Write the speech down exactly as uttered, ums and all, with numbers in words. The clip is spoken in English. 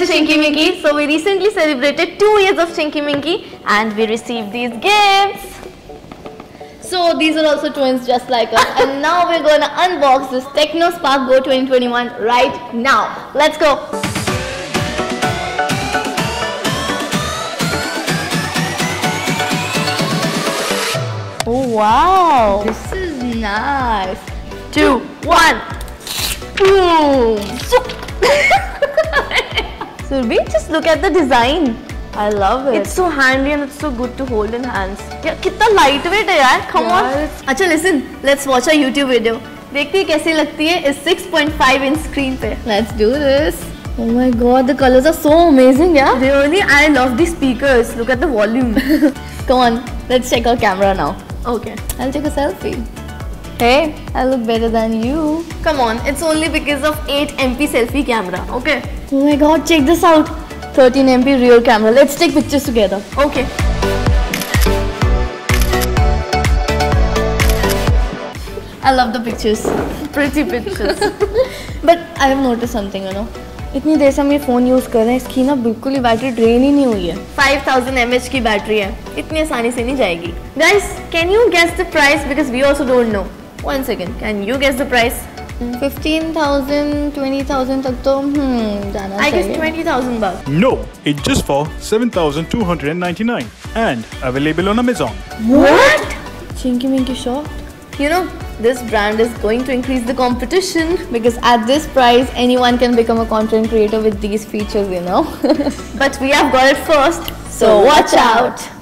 to Chinky Minky. So we recently celebrated two years of Chinky Minky and we received these gifts. So these are also twins just like us. And now we're gonna unbox this Techno Spark Go twenty twenty-one right now. Let's go. Oh wow, this is nice. Two, one. Boom. Surbi, just look at the design. I love it. It's so handy and it's so good to hold in hands. Yeah, कितना lightweight है यार. Come on. अच्छा, listen. Let's watch a YouTube video. देखते हैं कैसी लगती है इस six point five inch screen पे. Let's do this. Oh my God, the colors are so amazing, yeah. Really, I love the speakers. Look at the volume. Come on, let's check our camera now. Okay, I'll take a selfie. Hey, I look better than you. Come on, it's only because of eight megapixel selfie camera, okay? Oh my God, check this out. thirteen megapixel real camera. Let's take pictures together. Okay. I love the pictures. Pretty pictures. But I have noticed something, you know. इतनी देर से हम ये phone use कर रहे हैं, इसकी ना बिल्कुल ही बैटरी ड्रेन ही नहीं हुई है. five thousand milliamp hour की बैटरी है, इतनी आसानी से नहीं जाएगी. Guys, can you guess the price because we also don't know. One second, can you guess the price? fifteen thousand, twenty thousand तक तो hmm जाना चाहिए. I guess twenty thousand bucks. No, it's just for seven thousand two hundred ninety-nine and available on Amazon. What? Chinky Minky shocked. You know, this brand is going to increase the competition because at this price anyone can become a content creator with these features, you know. But we have got it first, so watch out.